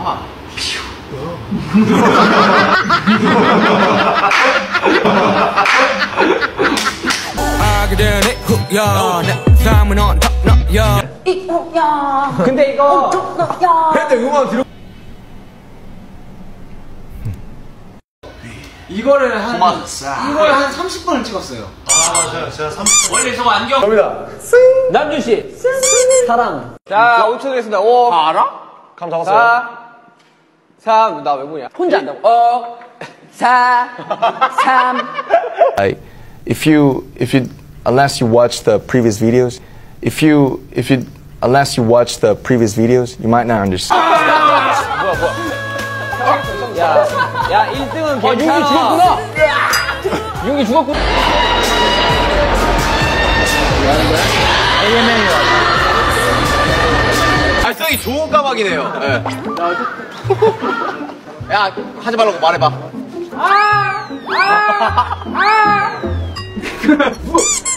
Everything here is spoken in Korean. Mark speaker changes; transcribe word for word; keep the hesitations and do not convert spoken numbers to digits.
Speaker 1: 파.
Speaker 2: 근데 이거 밴드 음악 들어. 이거를 한 이거를 한 삼십 분을 찍었어요.
Speaker 1: 아, 제가 제가 삼십 분. 원래 저거 안경.
Speaker 2: 갑니다. 남준 씨. 사랑. 자, 오 초 드리겠습니다. 오. 다 알아? 감 잡았어요. 사. 삼. 나 외국이야. 혼자 한다고. 어. 사. 삼.
Speaker 3: Like, if you, if you, unless you watch the previous videos, if you, if you, unless you watch the previous videos, you might not understand.
Speaker 2: 뭐야, 뭐야. 야, 야, 일 등은 괜찮아. 아, 윤기 죽었구나. 윤기 죽었구나.
Speaker 4: 발성이 좋은 까마귀네요. 네. 야, 하지 말라고 말해봐. 아! 아! 아!